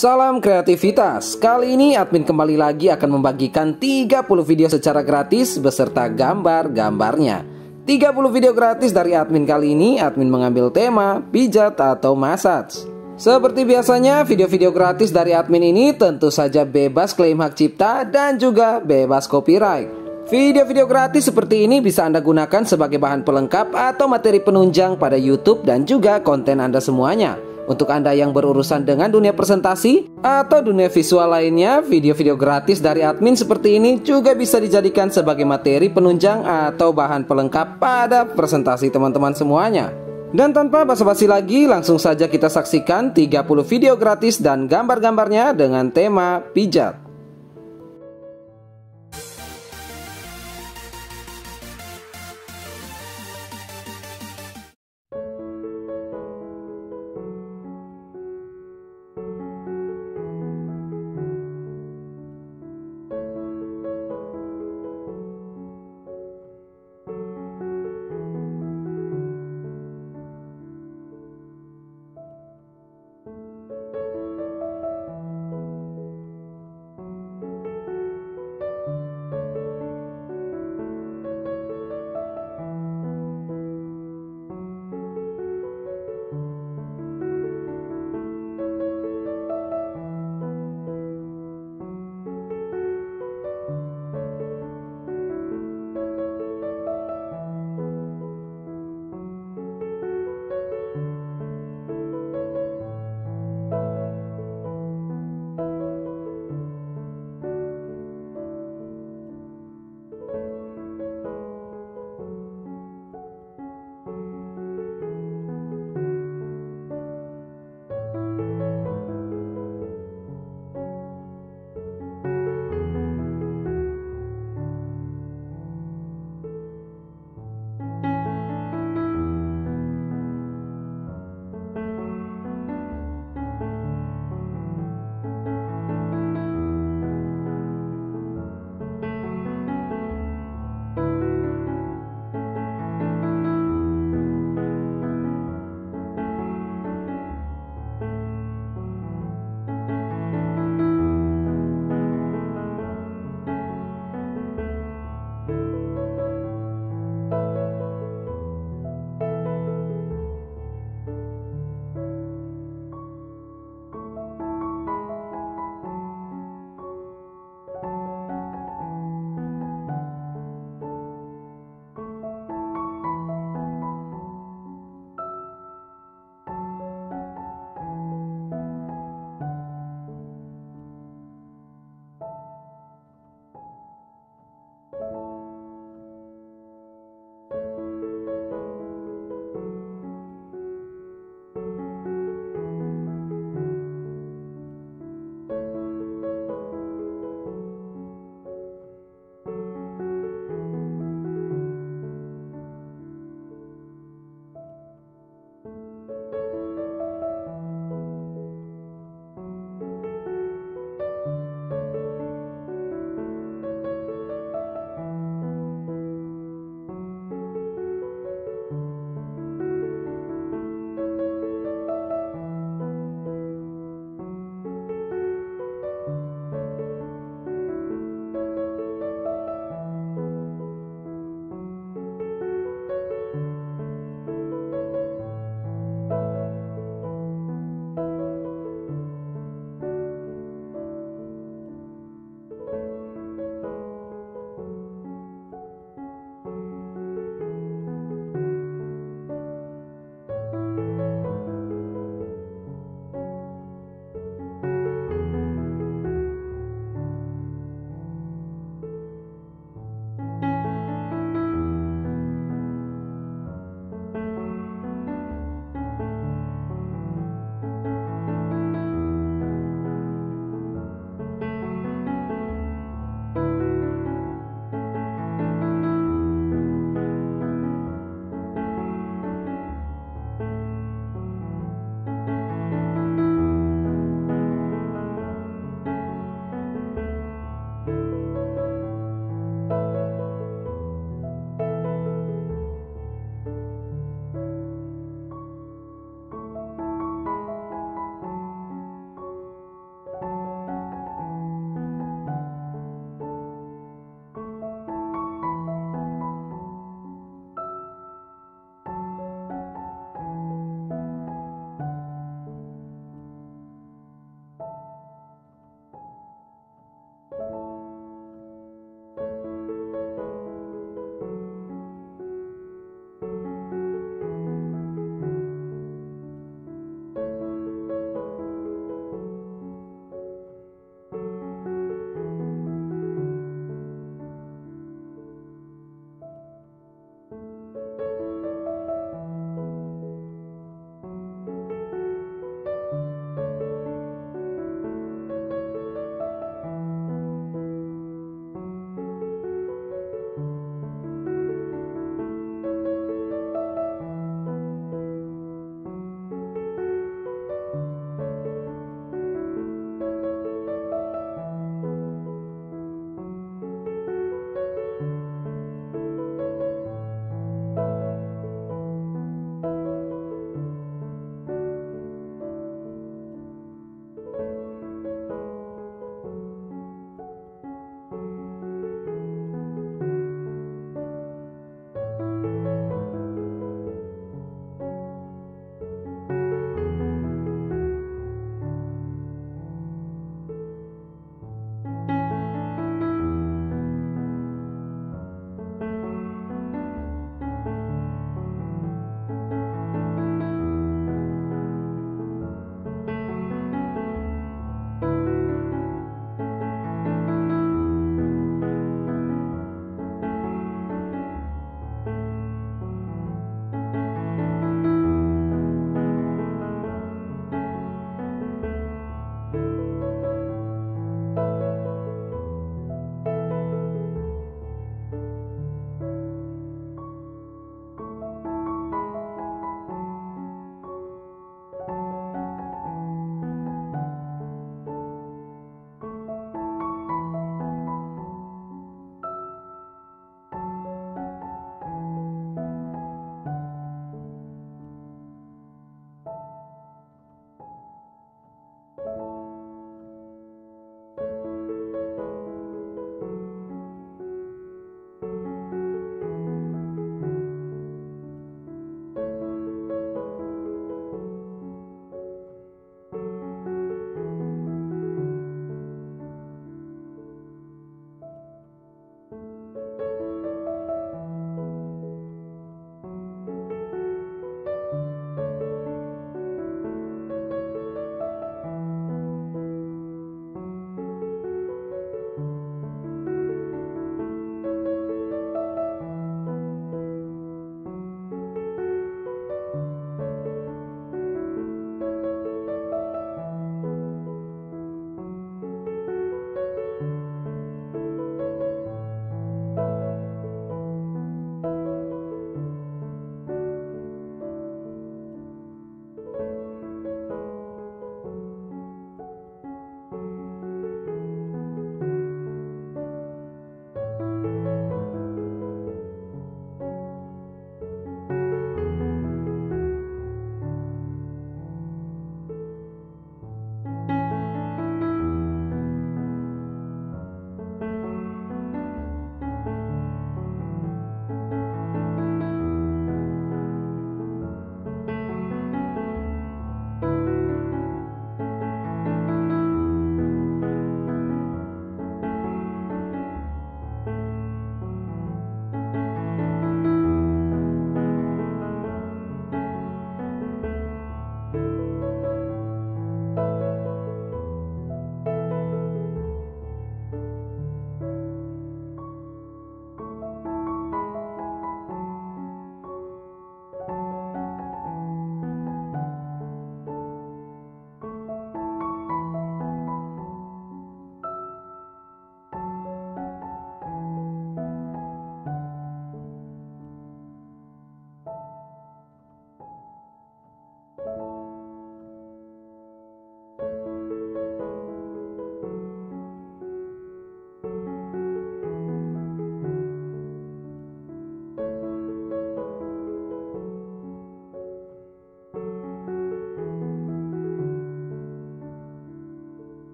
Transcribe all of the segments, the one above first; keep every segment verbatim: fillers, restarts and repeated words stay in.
Salam kreativitas. Kali ini admin kembali lagi akan membagikan tiga puluh video secara gratis beserta gambar-gambarnya. tiga puluh video gratis dari admin kali ini, admin mengambil tema pijat atau massage. Seperti biasanya, video-video gratis dari admin ini tentu saja bebas klaim hak cipta dan juga bebas copyright. Video-video gratis seperti ini bisa Anda gunakan sebagai bahan pelengkap atau materi penunjang pada YouTube dan juga konten Anda semuanya. Untuk Anda yang berurusan dengan dunia presentasi atau dunia visual lainnya, video-video gratis dari admin seperti ini juga bisa dijadikan sebagai materi penunjang atau bahan pelengkap pada presentasi teman-teman semuanya. Dan tanpa basa-basi lagi, langsung saja kita saksikan tiga puluh video gratis dan gambar-gambarnya dengan tema pijat.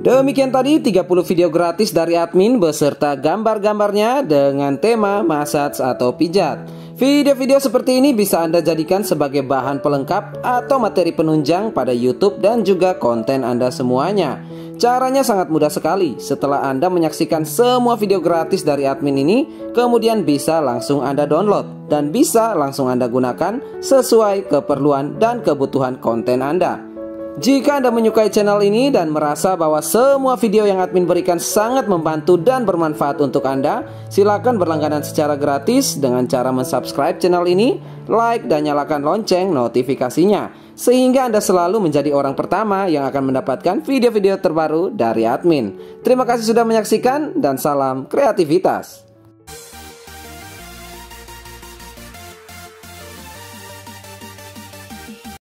Demikian tadi tiga puluh video gratis dari admin beserta gambar-gambarnya dengan tema massage atau pijat. Video-video seperti ini bisa Anda jadikan sebagai bahan pelengkap atau materi penunjang pada YouTube dan juga konten Anda semuanya. Caranya sangat mudah sekali. Setelah Anda menyaksikan semua video gratis dari admin ini, kemudian bisa langsung Anda download dan bisa langsung Anda gunakan sesuai keperluan dan kebutuhan konten Anda. Jika Anda menyukai channel ini dan merasa bahwa semua video yang admin berikan sangat membantu dan bermanfaat untuk Anda, silakan berlangganan secara gratis dengan cara mensubscribe channel ini, like dan nyalakan lonceng notifikasinya, sehingga Anda selalu menjadi orang pertama yang akan mendapatkan video-video terbaru dari admin. Terima kasih sudah menyaksikan dan salam kreativitas.